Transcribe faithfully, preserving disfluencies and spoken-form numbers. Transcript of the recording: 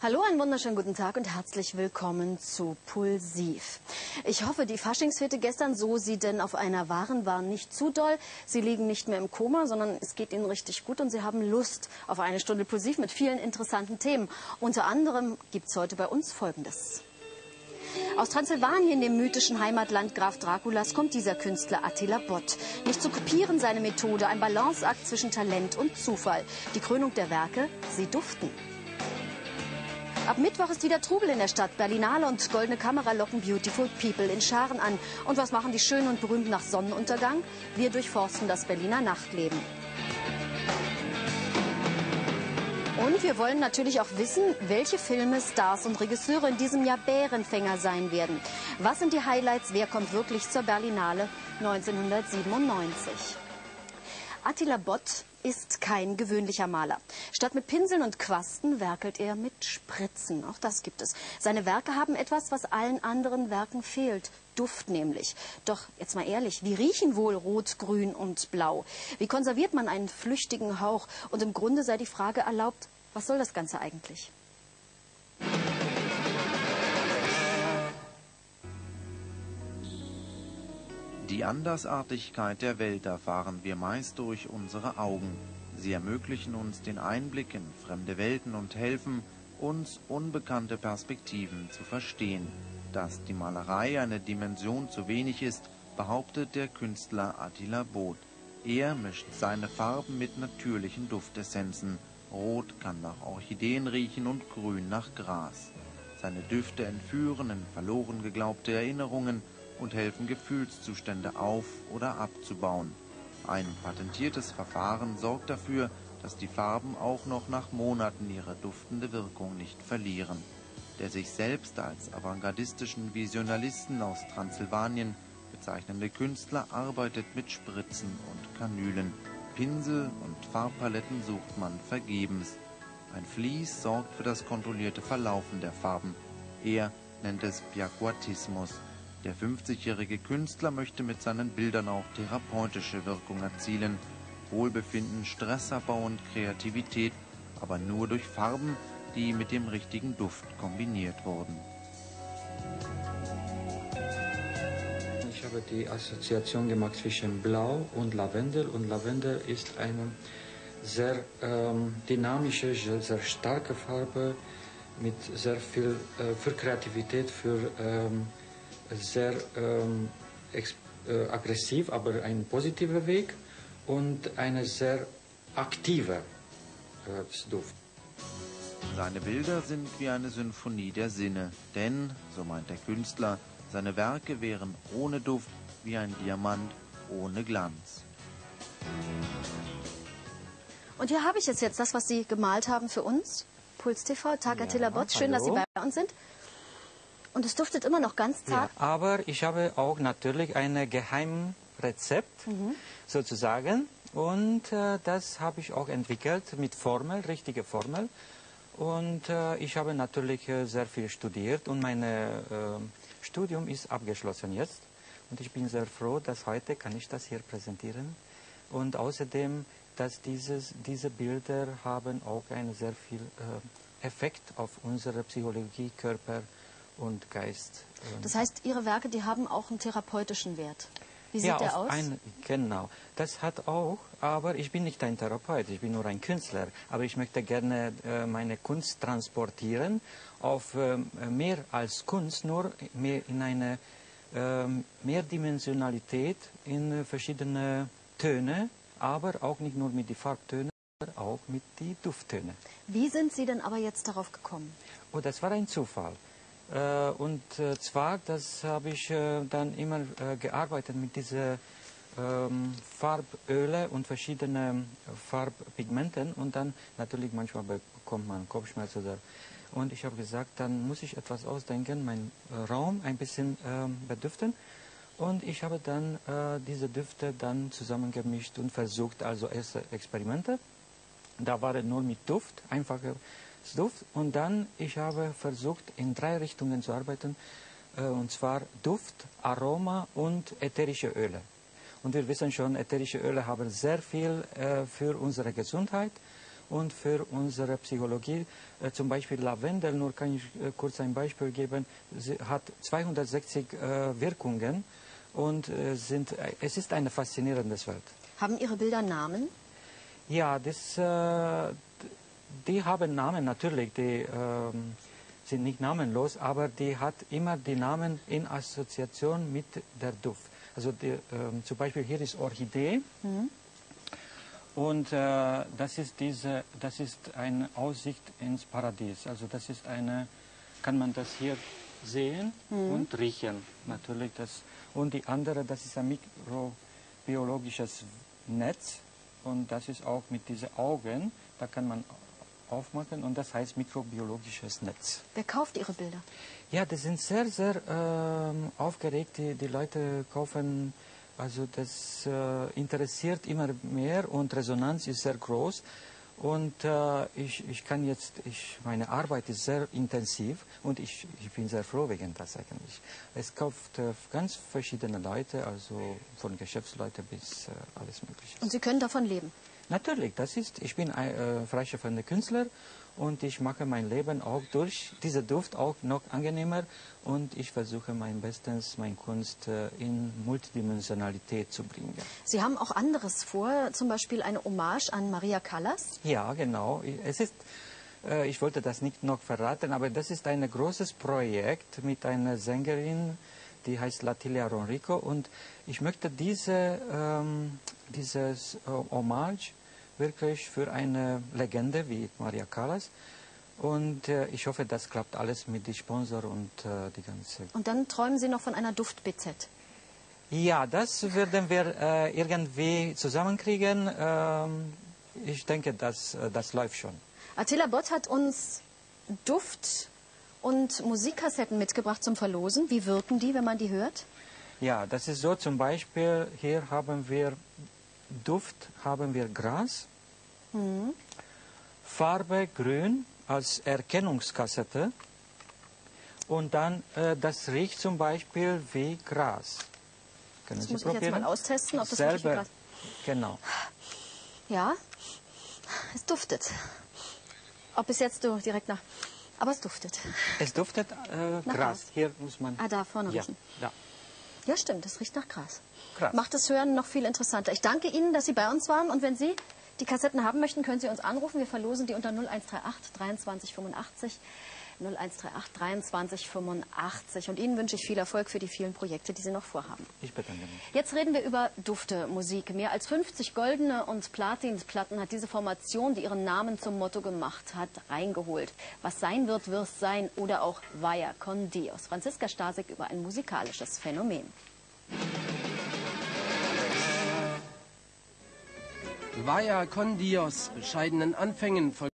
Hallo, einen wunderschönen guten Tag und herzlich willkommen zu Pulsiv. Ich hoffe, die Faschingsfete gestern, so sie denn auf einer waren, waren nicht zu doll. Sie liegen nicht mehr im Koma, sondern es geht ihnen richtig gut und sie haben Lust auf eine Stunde Pulsiv mit vielen interessanten Themen. Unter anderem gibt es heute bei uns Folgendes. Aus Transsilvanien, dem mythischen Heimatland Graf Draculas, kommt dieser Künstler Attila Bot. Nicht zu kopieren seine Methode, ein Balanceakt zwischen Talent und Zufall. Die Krönung der Werke, sie duften. Ab Mittwoch ist wieder Trubel in der Stadt. Berlinale und Goldene Kamera locken Beautiful People in Scharen an. Und was machen die Schönen und Berühmten nach Sonnenuntergang? Wir durchforsten das Berliner Nachtleben. Und wir wollen natürlich auch wissen, welche Filme, Stars und Regisseure in diesem Jahr Bärenfänger sein werden. Was sind die Highlights? Wer kommt wirklich zur Berlinale neunzehnhundertsiebenundneunzig? Attila Bot ist kein gewöhnlicher Maler. Statt mit Pinseln und Quasten werkelt er mit Spritzen. Auch das gibt es. Seine Werke haben etwas, was allen anderen Werken fehlt. Duft nämlich. Doch jetzt mal ehrlich, wie riechen wohl Rot, Grün und Blau? Wie konserviert man einen flüchtigen Hauch? Und im Grunde sei die Frage erlaubt, was soll das Ganze eigentlich? Die Andersartigkeit der Welt erfahren wir meist durch unsere Augen. Sie ermöglichen uns den Einblick in fremde Welten und helfen, uns unbekannte Perspektiven zu verstehen. Dass die Malerei eine Dimension zu wenig ist, behauptet der Künstler Attila Bot. Er mischt seine Farben mit natürlichen Duftessenzen. Rot kann nach Orchideen riechen und Grün nach Gras. Seine Düfte entführen in verloren geglaubte Erinnerungen und helfen, Gefühlszustände auf- oder abzubauen. Ein patentiertes Verfahren sorgt dafür, dass die Farben auch noch nach Monaten ihre duftende Wirkung nicht verlieren. Der sich selbst als avantgardistischen Visionalisten aus Transsilvanien bezeichnende Künstler arbeitet mit Spritzen und Kanülen. Pinsel und Farbpaletten sucht man vergebens. Ein Vlies sorgt für das kontrollierte Verlaufen der Farben. Er nennt es Piaguatismus. Der fünfzigjährige Künstler möchte mit seinen Bildern auch therapeutische Wirkung erzielen. Wohlbefinden, Stressabbau und Kreativität, aber nur durch Farben, die mit dem richtigen Duft kombiniert wurden. Ich habe die Assoziation gemacht zwischen Blau und Lavendel. Und Lavendel ist eine sehr ähm, dynamische, sehr starke Farbe mit sehr viel äh, für Kreativität, für ähm, sehr ähm, äh, aggressiv, aber ein positiver Weg und eine sehr aktive äh, Duft. Seine Bilder sind wie eine Symphonie der Sinne, denn, so meint der Künstler, seine Werke wären ohne Duft wie ein Diamant ohne Glanz. Und hier habe ich jetzt, jetzt das, was Sie gemalt haben für uns. Puls T V, Tag Ja, Attila Bot. Schön, hallo. dass Sie bei uns sind. Und es duftet immer noch ganz zart. Ja, aber ich habe auch natürlich ein Geheimrezept, mhm. sozusagen. Und äh, das habe ich auch entwickelt mit Formel, richtige Formel. Und äh, ich habe natürlich äh, sehr viel studiert und mein äh, Studium ist abgeschlossen jetzt. Und ich bin sehr froh, dass heute kann ich das hier präsentieren. Und außerdem, dass dieses, diese Bilder haben auch einen sehr viel äh, Effekt auf unsere Psychologie, Körper und Geist. Das heißt, Ihre Werke, die haben auch einen therapeutischen Wert. Wie sieht ja, der aus? Ein, genau, das hat auch, aber ich bin nicht ein Therapeut, ich bin nur ein Künstler. Aber ich möchte gerne äh, meine Kunst transportieren auf äh, mehr als Kunst, nur mehr in eine äh, Mehrdimensionalität in äh, verschiedene Töne, aber auch nicht nur mit den Farbtönen, sondern auch mit den Dufttönen. Wie sind Sie denn aber jetzt darauf gekommen? Oh, das war ein Zufall. Äh, und äh, zwar, das habe ich äh, dann immer äh, gearbeitet mit diesen ähm, Farböle und verschiedenen Farbpigmenten und dann natürlich manchmal bekommt man Kopfschmerzen oder und ich habe gesagt, dann muss ich etwas ausdenken, meinen äh, Raum ein bisschen ähm, bedüften und ich habe dann äh, diese Düfte dann zusammengemischt und versucht, also erste Experimente, da war es nur mit Duft, einfache Duft und dann ich habe versucht in drei Richtungen zu arbeiten äh, und zwar Duft, Aroma und ätherische Öle. Und wir wissen schon, ätherische Öle haben sehr viel äh, für unsere Gesundheit und für unsere Psychologie. Äh, zum Beispiel Lavendel, nur kann ich äh, kurz ein Beispiel geben, sie hat zweihundertsechzig äh, Wirkungen und äh, sind, äh, es ist eine faszinierende Welt. Haben Ihre Bilder Namen? Ja, das, äh, die haben Namen natürlich, die ähm, sind nicht namenlos, aber die hat immer die Namen in Assoziation mit der Duft. Also die, ähm, zum Beispiel hier ist Orchidee. Mhm. Und äh, das ist diese, das ist eine Aussicht ins Paradies. Also das ist eine, kann man das hier sehen mhm. und riechen natürlich. Das, und die andere, das ist ein mikrobiologisches Netz und das ist auch mit diesen Augen, da kann man aufmachen und das heißt mikrobiologisches Netz. Wer kauft Ihre Bilder? Ja, die sind sehr, sehr ähm, aufgeregt. Die, die Leute kaufen, also das äh, interessiert immer mehr und Resonanz ist sehr groß. Und äh, ich, ich kann jetzt, ich, meine Arbeit ist sehr intensiv und ich, ich bin sehr froh wegen das eigentlich. Es kauft äh, ganz verschiedene Leute, also von Geschäftsleuten bis äh, alles Mögliche. Und Sie können davon leben? Natürlich, das ist, ich bin ein äh, freischaffender Künstler und ich mache mein Leben auch durch diese Duft auch noch angenehmer und ich versuche mein Bestes, meine Kunst äh, in Multidimensionalität zu bringen. Sie haben auch anderes vor, zum Beispiel eine Hommage an Maria Callas? Ja, genau. Es ist, äh, ich wollte das nicht noch verraten, aber das ist ein großes Projekt mit einer Sängerin, die heißt Latilia Ronrico und ich möchte diese, ähm, dieses äh, Hommage wirklich für eine Legende wie Maria Callas und äh, ich hoffe, das klappt alles mit dem Sponsor und äh, die ganze... Und dann träumen Sie noch von einer Duft-B Z? Ja, das werden wir äh, irgendwie zusammenkriegen. Ähm, ich denke, das, äh, das läuft schon. Attila Bott hat uns Duft- und Musikkassetten mitgebracht zum Verlosen. Wie wirken die, wenn man die hört? Ja, das ist so, zum Beispiel, hier haben wir Duft, haben wir Gras, mhm. Farbe grün als Erkennungskassette und dann, äh, das riecht zum Beispiel wie Gras. Können das Sie muss probieren? ich jetzt mal austesten, ob das Selber, wirklich wie Gras... Genau. Ja, es duftet. Ob es jetzt so direkt nach... Aber es duftet. Es duftet äh, Gras. Gras. Hier muss man... Ah, da vorne ja, riechen. da. Ja, stimmt, es riecht nach Gras. Gras. Macht das Hören noch viel interessanter. Ich danke Ihnen, dass Sie bei uns waren. Und wenn Sie die Kassetten haben möchten, können Sie uns anrufen. Wir verlosen die unter null eins drei acht dreiundzwanzig fünfundachtzig. null eins drei acht dreiundzwanzig fünfundachtzig. Und Ihnen wünsche ich viel Erfolg für die vielen Projekte, die Sie noch vorhaben. Ich bedanke mich. Jetzt reden wir über Dufte, Musik. Mehr als fünfzig goldene und Platinplatten hat diese Formation, die ihren Namen zum Motto gemacht hat, reingeholt. Was sein wird, wird's sein oder auch Vaya con Dios. Franziska Stasek über ein musikalisches Phänomen. Vaya con Dios, bescheidenen Anfängen